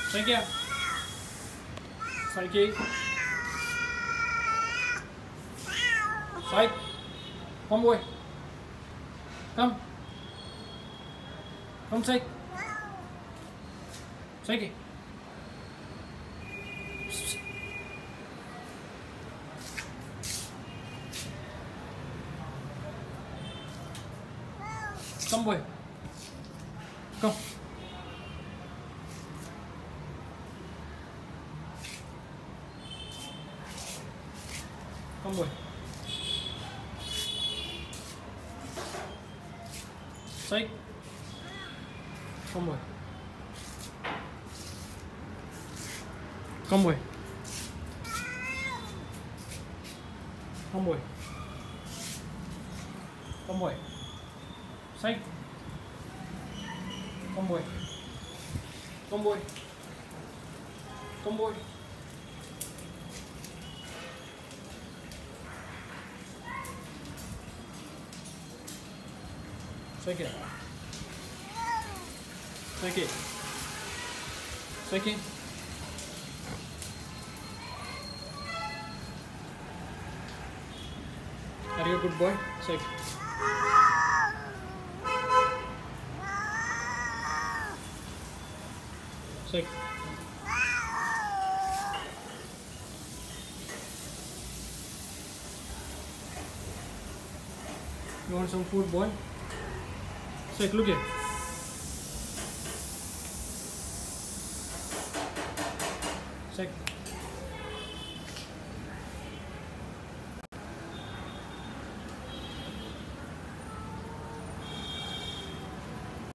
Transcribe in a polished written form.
Shake it. Shake. Shake. Come boy. Come. Come shake. Shake it. Come boy. Come. Come boy. Shake. Come boy. Come boy. Come boy. Come boy. Shake. Come boy. Come boy. Come boy. Shake it. Shake it. Shake it. Are you a good boy? Shake. Shake. You want some food, boy? Shake, look here. Shake.